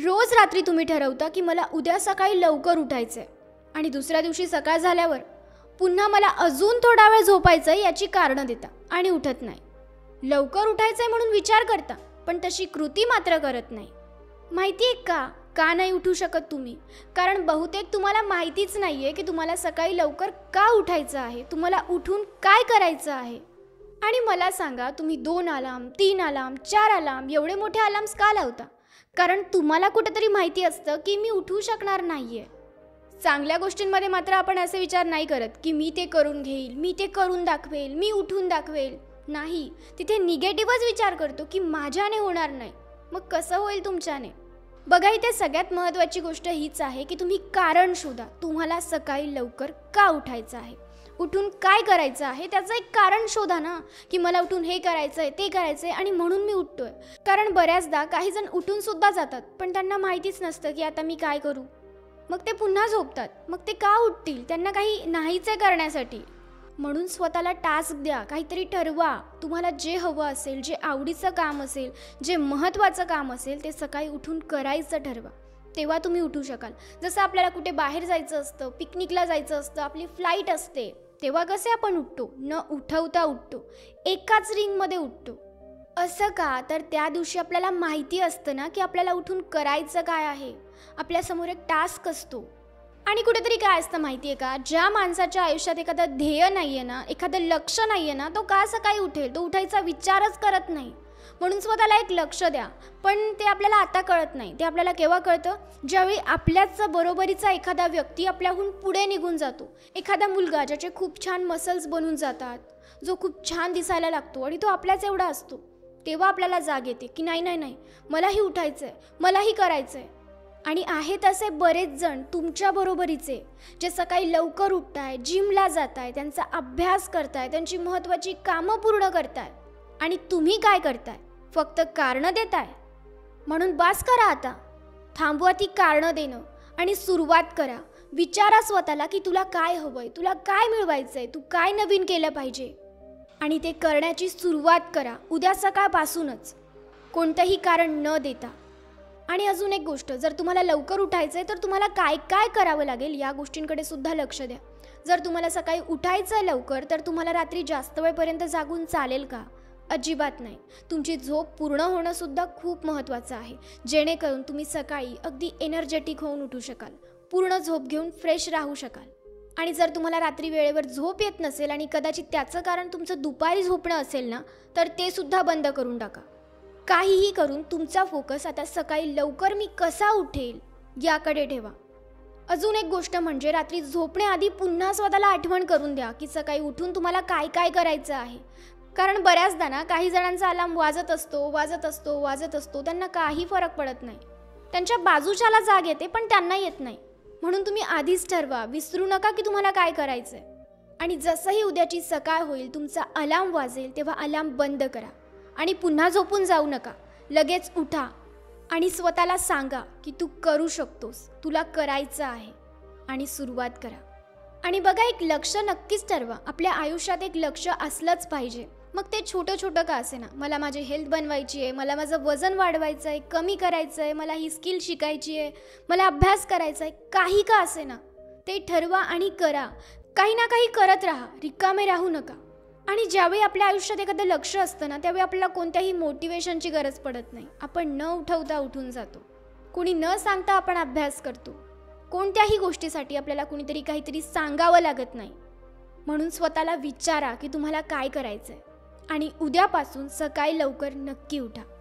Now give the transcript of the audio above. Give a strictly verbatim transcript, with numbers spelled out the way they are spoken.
रोज रात्री तुम्ही ठरवता की मला उद्या सकाळी लवकर उठायचं आहे आणि दुसऱ्या दिवशी सकाळ झाल्यावर पुन्हा मला अजून थोडा वेळ झोपायचं आहे याची कारणं देता आणि उठत नाही. लवकर उठायचं आहे म्हणून विचार करता, पण तशी कृती मात्र करत नाही. माहिती आहे का का नाही उठू शकत तुम्ही? कारण बहुतेक तुम्हाला माहितीच नाही आहे की तुम्हाला सकाळी लवकर का उठायचं आहे, तुम्हाला उठून काय करायचं आहे. आणि मला सांगा, तुम्ही दोन अलार्म, तीन अलार्म, चार अलार्म एवढे मोठे अलार्म्स का लावता? कारण तुम्हाला कुठेतरी माहिती असतं की मी उठू शकणार नाही आहे. चांगल्या गोष्टींमध्ये मात्र आपण असे विचार नाही करत की मी ते करून घेईल, मी ते करून दाखवेल, मी उठून दाखवेल. नाही, तिथे निगेटिव्हच विचार करतो की माझ्याने होणार नाही. मग कसं होईल तुमच्याने? बघा, इथे सगळ्यात महत्त्वाची गोष्ट हीच आहे की तुम्ही कारण शोधा. तुम्हाला सकाळी लवकर का उठायचं आहे, उठून काय करायचं आहे त्याचं एक कारण शोधा ना, की मला उठून हे करायचं आहे, ते करायचं आहे आणि म्हणून मी उठतोय. कारण बऱ्याचदा काही जण उठून सुद्धा जातात, पण त्यांना माहितीच नसतं की आता मी काय करू. मग ते पुन्हा झोपतात. मग ते का उठतील? त्यांना काही नाहीच आहे करण्यासाठी. म्हणून स्वतःला टास्क द्या, काहीतरी ठरवा. तुम्हाला जे हवं असेल, जे आवडीचं काम असेल, जे महत्त्वाचं काम असेल ते सकाळी उठून करायचं ठरवा. तेव्हा तुम्ही उठू शकाल. जसं आपल्याला कुठे बाहेर जायचं असतं, पिकनिकला जायचं असतं, आपली फ्लाईट असते, तेव्हा कसे आपण उठतो? न उठवता उठतो, एकाच रिंगमध्ये उठतो. असं का? तर त्या दिवशी आपल्याला माहिती असतं ना की आपल्याला उठून करायचं काय आहे. आपल्यासमोर एक टास्क असतो. आणि कुठेतरी काय असतं माहिती आहे का, ज्या माणसाच्या आयुष्यात एखादं ध्येय नाही आहे ना, एखादं लक्ष नाही आहे ना, तो का सकाळी उठेल? तो उठायचा विचारच करत नाही. म्हणून स्वतःला एक लक्ष द्या. पण ते आपल्याला आता कळत नाही. ते आपल्याला केव्हा कळतं? ज्यावेळी आपल्याच बरोबरीचा एखादा व्यक्ती आपल्याहून पुढे निघून जातो. एखादा मुलगा ज्याचे खूप छान मसल्स बनून जातात, जो खूप छान दिसायला लागतो आणि तो आपल्याच एवढा असतो. तेव्हा आपल्याला जाग येते की नाही नाही नाही मलाही उठायचं आहे, मलाही करायचं आहे. आणि आहेत असे बरेच जण तुमच्या बरोबरीचे जे सकाळी लवकर उठताय, जिमला जाताय, त्यांचा अभ्यास करताय, त्यांची महत्त्वाची कामं पूर्ण करताय. आणि तुम्ही काय करताय? फक्त कारणं देताय. म्हणून बास करा आता. थांबवा ती कारणं देणं आणि सुरुवात करा. विचारा स्वतःला की तुला काय हवंय, तुला काय मिळवायचंय, तू काय नवीन केलं पाहिजे आणि ते करण्याची सुरुवात करा उद्या सकाळपासूनच, कोणतंही कारण न देता. आणि अजून एक गोष्ट, जर तुम्हाला लवकर उठायचं आहे तर तुम्हाला काय काय करावं लागेल या गोष्टींकडे सुद्धा लक्ष द्या. जर तुम्हाला सकाळी उठायचं आहे लवकर, तर तुम्हाला रात्री जास्त वेळपर्यंत जागून चालेल का? अजिबात नाही. तुमची झोप पूर्ण होणं सुद्धा खूप महत्त्वाचं आहे, जेणेकरून तुम्ही सकाळी अगदी एनर्जेटिक होऊन उठू शकाल, पूर्ण झोप घेऊन फ्रेश राहू शकाल. आणि जर तुम्हाला रात्री वेळेवर झोप येत नसेल आणि कदाचित त्याचं कारण तुमचं दुपारी झोपणं असेल ना, तर ते सुद्धा बंद करून टाका. काहीही करून तुमचा फोकस आता सकाळी लवकर मी कसा उठेल याकडे ठेवा. अजून एक गोष्ट म्हणजे रात्री झोपण्याआधी पुन्हा स्वतःला आठवण करून द्या की सकाळी उठून तुम्हाला काय काय करायचं आहे. कारण बऱ्याचदा ना काही जणांचा अलार्म वाजत असतो वाजत असतो वाजत असतो त्यांना काही फरक पडत नाही. त्यांच्या बाजूच्याला जाग येते पण त्यांना येत नाही. म्हणून तुम्ही आधीच ठरवा, विसरू नका की तुम्हाला काय करायचं आहे. आणि जसंही उद्याची सकाळ होईल, तुमचा अलार्म वाजेल तेव्हा अलार्म बंद करा आणि पुन्हा झोपून जाऊ नका. लगेच उठा आणि स्वतःला सांगा की तू करू शकतोस, तुला करायचं आहे आणि सुरुवात करा. आणि बघा, एक लक्ष नक्कीच ठरवा. आपल्या आयुष्यात एक लक्ष असलंच पाहिजे. मग ते छोटं छोटं का असे ना, मला माझी हेल्थ बनवायची आहे, मला माझं वजन वाढवायचं आहे, कमी करायचं आहे, मला ही स्किल शिकायची आहे, मला अभ्यास करायचा आहे, काही का असे ना, ते ठरवा आणि करा. काही ना काही करत राहा, रिकामे राहू नका. आणि ज्यावेळी आपल्या आयुष्यात एखादं लक्ष असतं ना, त्यावेळी आपल्याला कोणत्याही मोटिवेशनची गरज पडत नाही. आपण न उठवता उठून जातो. कोणी न सांगता आपण अभ्यास करतो. कोणत्याही गोष्टीसाठी आपल्याला कुणीतरी काहीतरी सांगावं लागत नाही. म्हणून स्वतःला विचारा की तुम्हाला काय करायचं आहे आणि उद्यापासून सकाळी लवकर नक्की उठा.